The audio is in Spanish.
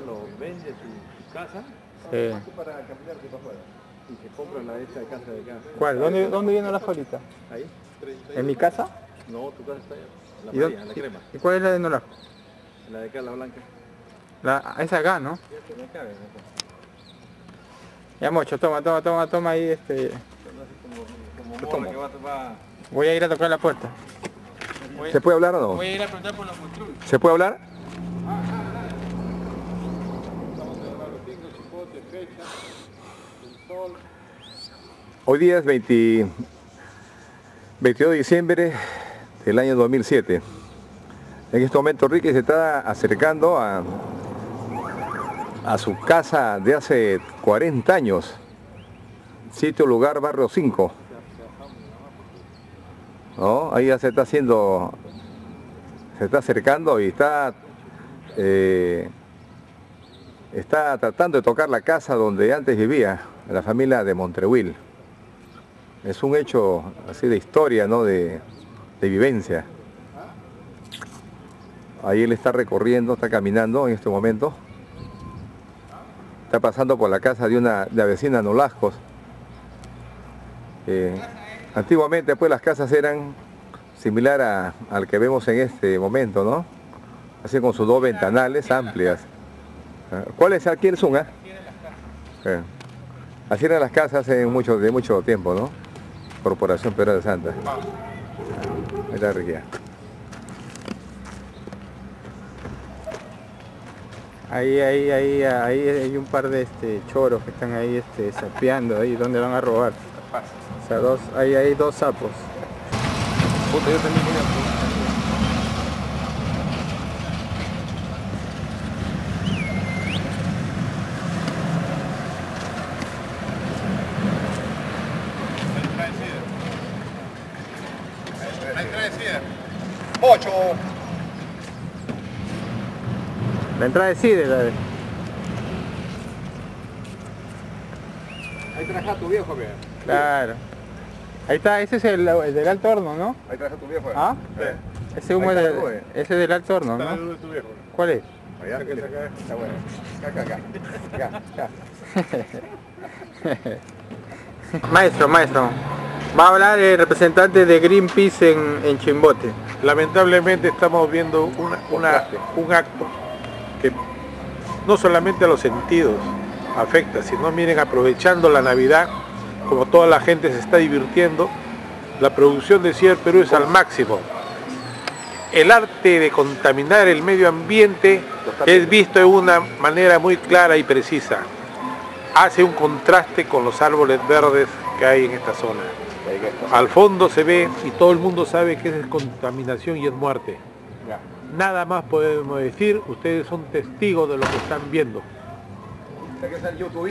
lo vende su casa para caminarte para afuera. Y se compra esta casa de acá. ¿Cuál? ¿Dónde viene la favorita? Ahí. ¿En mi casa? No, tu casa está allá. La ¿Y María, la crema. ¿Y cuál es la de Nolasco? La de acá, la blanca. Esa acá, ¿no? Ya me cabe, ¿no? Ya, Mocho, toma ahí Como mora que va... Voy a ir a tocar la puerta. ¿Se puede hablar o no? Voy a ir a preguntar por los controles. ¿Se puede hablar? Estamos celebrando los pingos, chipote, fecha, el sol. Hoy día es 22 de diciembre del año 2007. En este momento Ricky se está acercando a su casa de hace 40 años. Sitio lugar barrio 5. ¿No? Ahí ya se está acercando y está tratando de tocar la casa donde antes vivía la familia de Montreuil. Es un hecho así de historia, ¿no? de vivencia. Ahí él está recorriendo, está caminando en este momento. Está pasando por la casa de la vecina Nolascos. Antiguamente pues las casas eran similar al que vemos en este momento, ¿no? Así con sus dos ventanales amplias. ¿Cuál es aquí el Zoom? Así eran las casas de mucho tiempo, ¿no? Corporación Peruana de Santa. Ahí está Ricky. Ahí hay un par de choros que están ahí sapeando ahí donde van a robar. O sea, ahí hay dos sapos. Puta, yo también voy a... ¡Ocho! La entrada decide, la de... Ahí trabaja tu viejo, vea. Claro. Ahí está, ese es el del alto horno, ¿no? Ahí trabaja tu viejo. ¿Ah? Ese humo es ese es del alto horno, Está ¿no? la de tu viejo. ¿Cuál es? Allá, que está acá. Está bueno. Acá. Maestro. Va a hablar el representante de Greenpeace en Chimbote. Lamentablemente estamos viendo un acto que no solamente a los sentidos afecta, sino miren, aprovechando la Navidad, como toda la gente se está divirtiendo, la producción de Cier Perú es al máximo. El arte de contaminar el medio ambiente es visto de una manera muy clara y precisa. Hace un contraste con los árboles verdes que hay en esta zona. Al fondo se ve y todo el mundo sabe que es contaminación y es muerte. Nada más podemos decir, ustedes son testigos de lo que están viendo.